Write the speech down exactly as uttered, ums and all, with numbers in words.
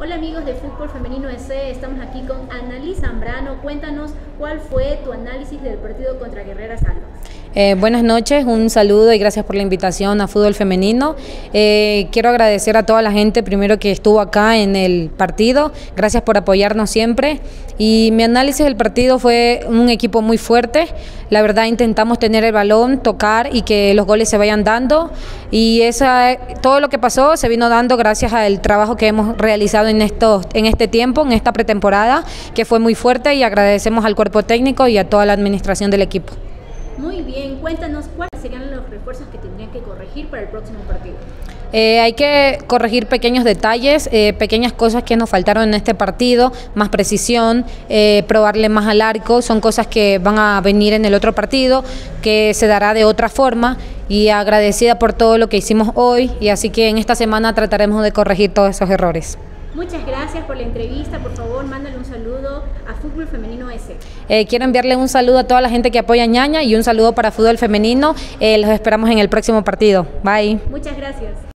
Hola amigos de Fútbol Femenino E C, estamos aquí con Annalise Zambrano. Cuéntanos cuál fue tu análisis del partido contra Guerreras Alba. Eh, buenas noches, un saludo y gracias por la invitación a Fútbol Femenino. Eh, quiero agradecer a toda la gente primero que estuvo acá en el partido, gracias por apoyarnos siempre. Y mi análisis del partido fue un equipo muy fuerte, la verdad intentamos tener el balón, tocar y que los goles se vayan dando. Y esa, todo lo que pasó se vino dando gracias al trabajo que hemos realizado en, estos, en este tiempo, en esta pretemporada, que fue muy fuerte, y agradecemos al cuerpo técnico y a toda la administración del equipo. Muy bien, cuéntanos cuáles serían los refuerzos que tendrían que corregir para el próximo partido. Eh, hay que corregir pequeños detalles, eh, pequeñas cosas que nos faltaron en este partido, más precisión, eh, probarle más al arco, son cosas que van a venir en el otro partido, que se dará de otra forma, y agradecida por todo lo que hicimos hoy, y así que en esta semana trataremos de corregir todos esos errores. Muchas gracias por la entrevista, por favor mándale un saludo a Fútbol Femenino E C. Eh, quiero enviarle un saludo a toda la gente que apoya a Ñaña y un saludo para Fútbol Femenino, eh, los esperamos en el próximo partido. Bye. Muchas gracias.